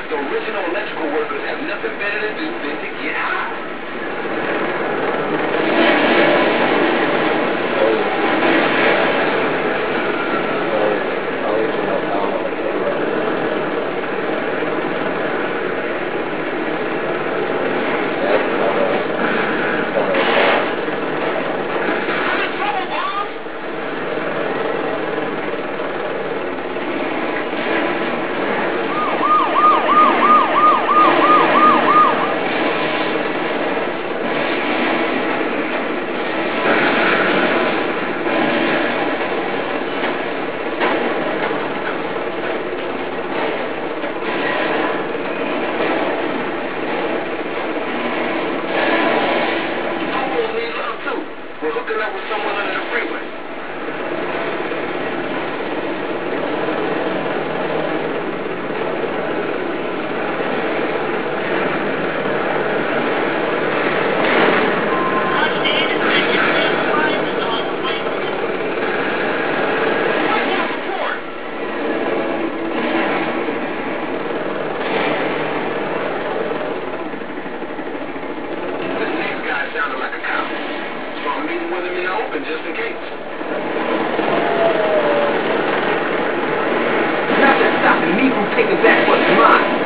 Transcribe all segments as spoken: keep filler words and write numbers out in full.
The original electrical workers have nothing better to do than to get high. We're hooking up with someone under the freeway. This next guy sounded like a cop. So I'm meeting with him in the open just in case. Nothing stopping me from taking back what's mine.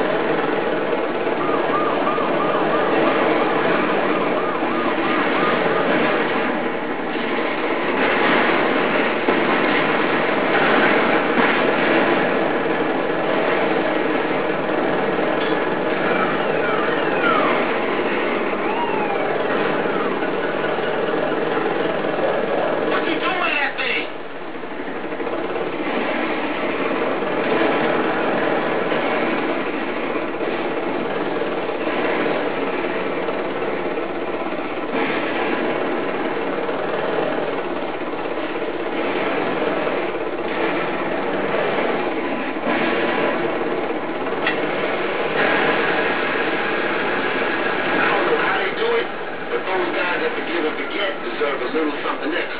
Those guys that forgive and forget deserve a little something extra.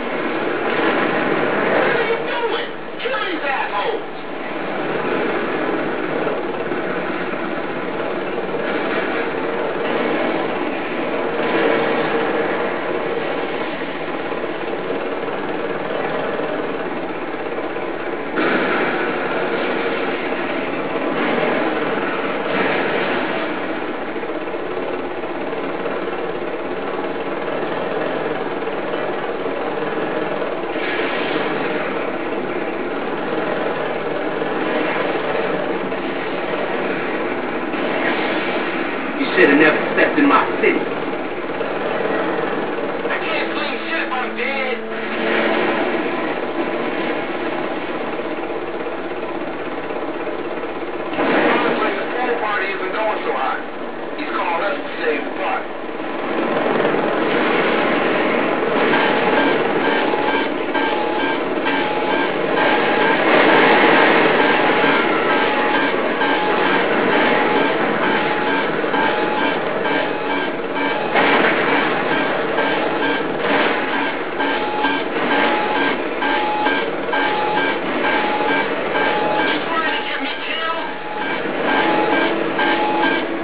What are you doing? Kill these assholes! You should have never stepped in my city.